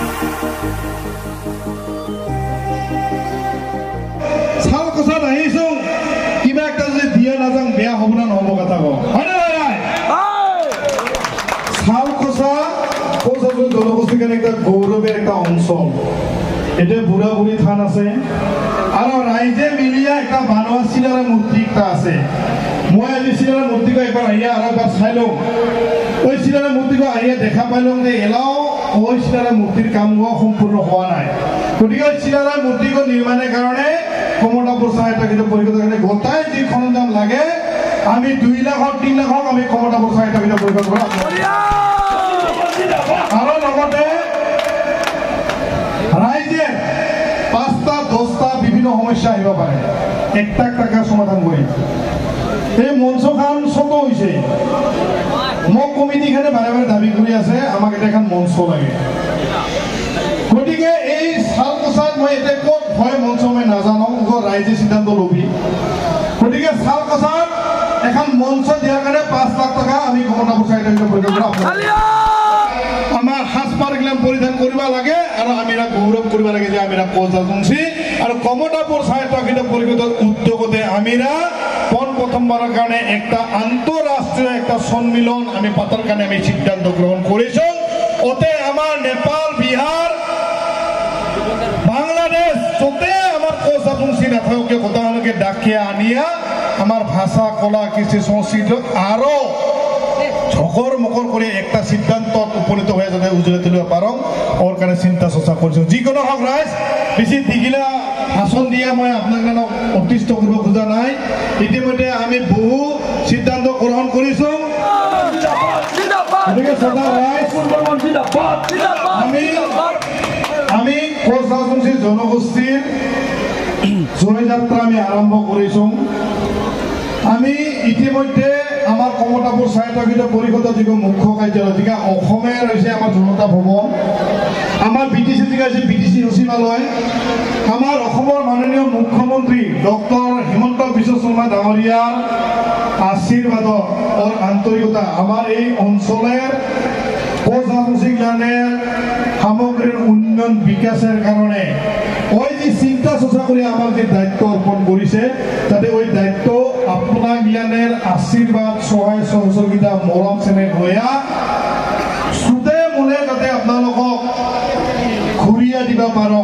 চাল কচাত আহিছো কিবা একটা যদি দিয়া নাযাং বেয়া হ'ব না নহ'ব কথা কওঁ হয়নে নহয় চাল কচা জনগোষ্ঠীৰ কাৰণে একটা গৌৰৱেৰ একটা অঞ্চল এটা বুঢ়া বুঢ়ী থান আছে আৰু ৰাইজে মিলিয়া একটা বানোৱা চিলাৰা মূৰ্তি এটা আছে মই আজি চিলাৰা মূৰ্তিক একবাৰ আহিয়া আৰু এবাৰ চাই লওঁ ওই চিলাৰা মূৰ্তিক আহিয়া দেখা পাইলং যে এলাও ওই চিলাৰা মূৰ্তিৰ কাম সম্পূৰ্ণ হোৱা নাই গতিকে চিলাৰা মূৰ্তিক নিৰ্মাণৰ কাৰণে কমতাপুৰ চাহিদা কিন্তু পৰিষদৰ কাৰণে গোটাই যি খনজাম লাগে আমি 2 লাখ 3 লাখ আমি কমতাপুৰ চাহিদা কিন্তু পৰিষদ কৰা আৰু লগতে ৰাইজে 5টা 10টা বিভিন্ন সমস্যা আহিব পাৰে একটা টাকা সমাধান কৰি এই মঞ্চখন ছোট হৈছে মোক কমিটিখনে বাৰে বাৰে দাবী কৰি আছে আমাক এটা এখন মঞ্চ লাগে গতিকে এই চালকচাত মই এটা ক'ত হয় মঞ্চ মই নাজানো ৰাইজে সিদ্ধান্ত লবি গতিকে চালকচাত এখন মঞ্চ দিয়াৰ কাৰণে 5 লাখ টকা আমি কমতাপুৰ চাহিদা পৰিষদ আমাৰ সাজপাৰ গিলাম পৰিধান কৰিব লাগে আৰু আমিরা গৌৰৱ কৰিব লাগে যে আমিরা কোজাজংসি আৰু কমতাপুৰ চাহিদা পৰিষদৰ উদ্যোগতে আমিরা প্রথমবারের কারণে একটা আন্তঃরাষ্ট্রীয় একটা সম্মিলন আমি পাতার কারণে আমি সিদ্ধান্ত গ্রহণ করেছি ওতে আমার নেপাল বিহার বাংলাদেশ যতে আমার কোজাজংসি না থাকে কোথাকে ডাকিয়া আনিয়া আমার ভাষা কলা কৃষি সংস্কৃতি আরো ঝকর মকর করে একটা সিদ্ধান্তত উপনীত হয়ে যাতে উজলে তুলিব পারো ওর কারণে চিন্তা চর্চা করছো যিকোনো হোক রাইজ বেশি দীঘিলা ভাষণ দিয়া মই আপনার অতিষ্ঠ করব খোঁজা নাই ইতিমধ্যে আমি বহু সিদ্ধান্ত গ্রহণ করেছো আমি কোজাজংসি জনগোষ্ঠীর জয়যাত্রা আমি আরম্ভ করেছো আমি ইতিমধ্যে আমার কমতাপুর চাহিদা পৰিষদৰ যি মুখ্য কাৰ্যালয় যিকা অসমে ৰৈছে আমাৰ জনতা ভৱন আমাৰ বিটিসি যিকা আছে বিটিসি সচিবালয় আমাৰ অসমৰ মাননীয় মুখ্যমন্ত্ৰী ডক্টৰ হিমন্ত বিশ্ব শৰ্মা ডাঙৰীয়াৰ আশীৰ্বাদ और আন্তৰিকতা আমাৰ এই অঞ্চলের কোজাজংসি জ্ঞানের সামগ্রীর উন্নয়ন বিকাশের কারণে ওই যে চিন্তা চর্চা করে আমার যে দায়িত্ব অর্পণ করেছে তাতে ওই দায়িত্ব আপনার জ্ঞানের আশীর্বাদ সহায় সহযোগিতা মৰম চেনেহ হইয়া সুদে মনে যাতে আপনার ঘূৰিয়া দিব পাৰো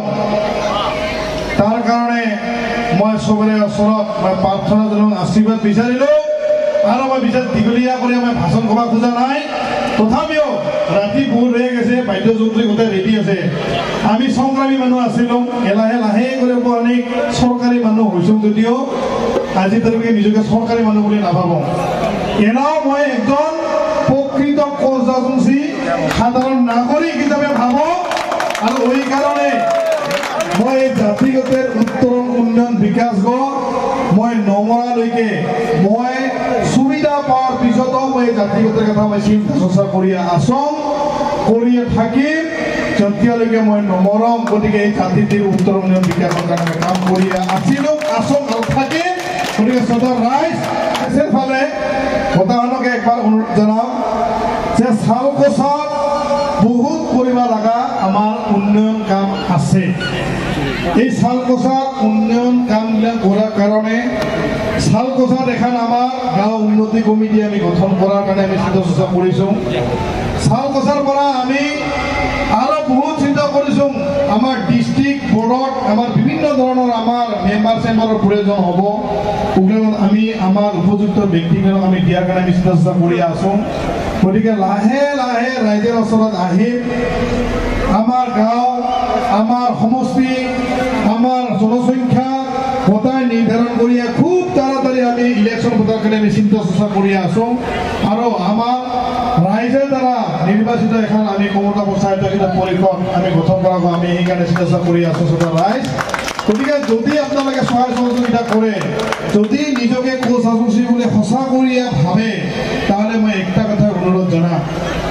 তার কারণে মই সবরে ওচৰত মই প্ৰাৰ্থনা জনাই আশীৰ্বাদ বিচাৰিলো আৰু মই বিচাৰ দীঘলীয়া কৰি মই ভাষণ কবা খোজা নাই তথাপিও রাতি বহুত হয়ে গেছে বাদ্যযন্ত্রী গোটে রেডি আছে আমি সংগ্রামী মানুষ আসছিলাম লাহে লাহে করে অনেক সরকারি মানুষ হয়েছো যদিও আজি তারিখে নিজকে সরকারি মানুষ বলে নাভাবো এনাও মই একজন প্রকৃত কোজাজংসি সাধারণ নাগরিক হিসাবে ভাবো আর ওই কারণে মই জাতিগতের উত্তরণ উন্নয়ন বিকাশ মই নমরালৈকে মই সুবিধা পাওয়ার পিছতো মই জাতিগতের কথা মই চিন্তা চর্চা করিয়া আসং করিয়া থাকিম যেতিয়ালৈকে মই নমৰম গতিকে এই জাতিটিৰ উত্তৰ উন্নয়ন বিকাশৰ কাৰণে কাম করিয়া আছিলো আসং আৰু থাকিম গতিকে সদর রাইজ সেফালে কথাখনকে একবার অনুরোধ জানাও যে চালকচাত বহুত কৰিব লগা আমাৰ উন্নয়ন কাম আছে এই চালকচাত উন্নয়ন কামবিলাক কৰাৰ কাৰণে চালকচাত এখন আমাৰ গাঁও উন্নতি কমিটি আমি গঠন কৰাৰ কাৰণে আমি চিন্তা চৰ্চা কৰিছো চালকচাৰ পৰা আমি আৰু বহুত চিন্তা কৰিছো আমাৰ ডিস্ট্রিক্ট বোর্ডত আমাৰ বিভিন্ন ধৰণৰ আমাৰ মেম্বাৰ চেম্বাৰৰ প্ৰয়োজন হ'ব ওগুলো আমি আমাৰ উপযুক্ত ব্যক্তিজনক আমি দিয়াৰ কাৰণে আমি চিন্তা চৰ্চা কৰি আছো গতিকে লাহে লাহে ৰাইজৰ ওচৰত আহিম আমাৰ গাঁও আমাৰ সমষ্টি আমাৰ জনসংখ্যা গোটাই নিৰ্ধাৰণ কৰি খুব তাড়াতাড়ি আমি ইলেকশন ভোটাৰ কাৰণে আমি চিন্তা চৰ্চা কৰি আছো আৰু আমাৰ ৰাইজৰ দ্বাৰা নিৰ্বাচিত এখন আমি কমতাপুৰ চাহিদা পৰিষদ আমি গঠন কৰাক আমি সেইকাৰণে চিন্তা চৰ্চা কৰি আছো সদা ৰাইজ গতিকে যদি আপোনালোকে সহায় সহযোগিতা কৰে যদি নিজকে কোজাজংসি বুলি সঁচা কৰি ভাবে তাহলে মই একটা কথা অনুৰোধ জনাম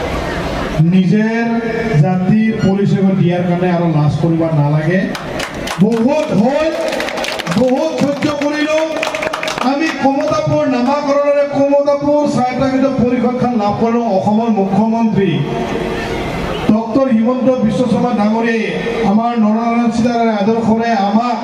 নিজের জাতির পরিচয় দিয়ার কারণে আরো লাজ করিব নালাগে বহুত হল বহুত সহ্য করিল আমি কমতাপুর নামাকরণের কমতাপুর চাহিদা পৰিষদখন লাভ করলো মুখ্যমন্ত্রী ডক্টর ডক্টৰ হিমন্ত বিশ্ব শৰ্মা ডাঙৰীয়াই আমাৰ নৰনাৰায়ণ চিতাৰাৰ আদৰ্শৰে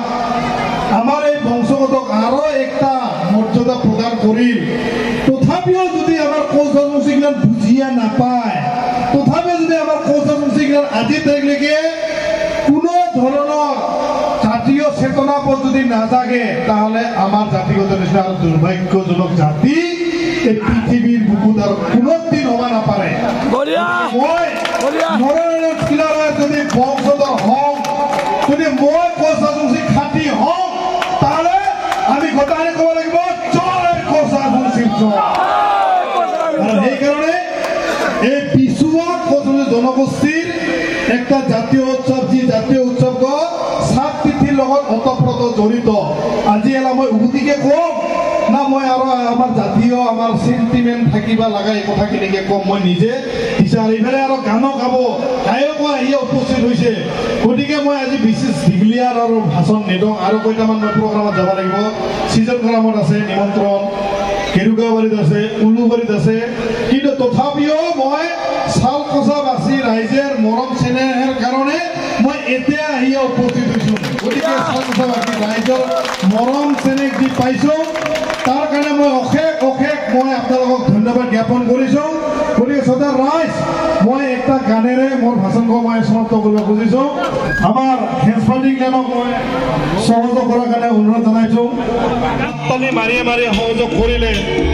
আমাৰ এই বংশগতক আৰু একটা মৰ্যাদা প্ৰদান কৰিল। তথাপিও যদি আমাৰ কোচ ৰাজবংশীগিলাক বুজিয়া নাপায়, তথাপিও যদি আমাৰ কোচ ৰাজবংশীগিলাক আজি তাৰিখলৈকে কোনো ধৰণৰ জাতীয় চেতনাবোধ যদি নাজাগে, তাহলে আমাৰ জাতিগত নিচিনা আৰু দুৰ্ভাগ্যজনক জাতি এই পৃথিৱীৰ বুকুত আৰু কোনোদিন হ'ব নাপাৰে। মই নৰনাৰায়ণ চিতাৰাৰ যদি বংশধৰ হওঁ, যদি মই কোচ ৰাজবংশী খাতি হওঁ, তাহলে আমি গোটাই ক'ব লাগিব জয় কোচ ৰাজবংশীৰ জয়। আৰু সেইকাৰণে এই পিছুৱা কোচ জনগোষ্ঠীৰ একটা জাতীয় উৎসৱ, যি জাতীয় উৎসৱ সাত তিথিৰ লগত ওতঃপ্ৰোত জড়িত। আজি এলা মই উভতিকে কম না, মই আৰু আমাৰ জাতীয় আমাৰ চেণ্টিমেণ্ট থাকিব লগা এই কথাখিনিকে কম। মই নিজে বিচাৰ এইফালে আৰু গানো গাব, গায়কো আহি উপস্থিত হৈছে। গতিকে মই আজি বিশেষ দীঘলীয়া আৰু ভাষণ নিদিওঁ, আৰু কেইটামান মই প্ৰগ্ৰামত যাব লাগিব। চিজন কলামত আছে নিমন্ত্ৰণ, কেৰুগাঁওবাৰীত আছে, উলুবাৰীত আছে। কিন্তু তথাপিও মই চালকচাবাসী ৰাইজৰ মৰম চেনেহৰ কাৰণে মই এতিয়া আহি উপস্থিত হৈছোঁ। গতিকে চালকচাবাসী ৰাইজৰ মৰম চেনেহ যি পাইছোঁ, তাৰ কাৰণে মই অশেষ মই আপোনালোকক ধন্যবাদ জ্ঞাপন কৰিছোঁ। গতিকে শ্ৰোতা ৰাইজ, মই এটা গানেৰে মোৰ ভাষণক মই সমাপ্ত কৰিব খুজিছোঁ। আমাৰ হেজপাৰ্টিংজনক মই সহযোগ কৰাৰ কাৰণে অনুৰোধ জনাইছোঁ। তালি মাৰি সহযোগ কৰিলে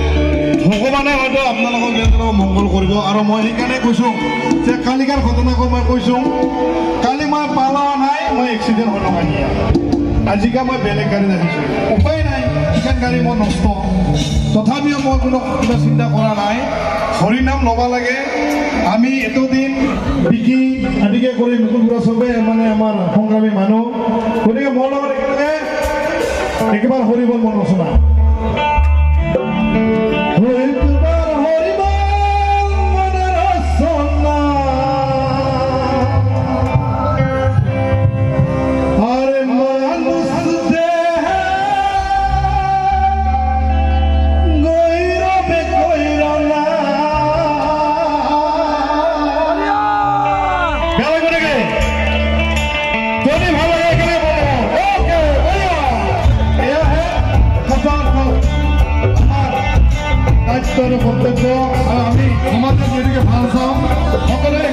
ভগৱানে হয়তো আপোনালোকক মংগল কৰিব। আৰু মই সেইকাৰণে কৈছোঁ যে কালিকাৰ ঘটনাকো মই কৈছোঁ, কালি মই পালা নাই, মই এক্সিডেণ্ট হৈ লগাই দিয়া। আজিকা মই বেলেগ গাড়ী ৰাখিছোঁ, উপায় নাই, সেইখন গাড়ী মই নষ্ট। তথাপিও মই কোনো কিবা চিন্তা কৰা নাই। হৰিনাম ল'ব লাগে। আমি এতদিন বিকি আদিকে কৰি মুকুলপুৰা চবে মানে আমাৰ সংগ্ৰামী মানুহ। গতিকে মোৰ লগত একেলগে একেবাৰে হৰিবল মন ৰচনা। কৰ্তব্য, আৰু আমি সমাজত যেনেকৈ ভাল চাওঁ সকলোৱে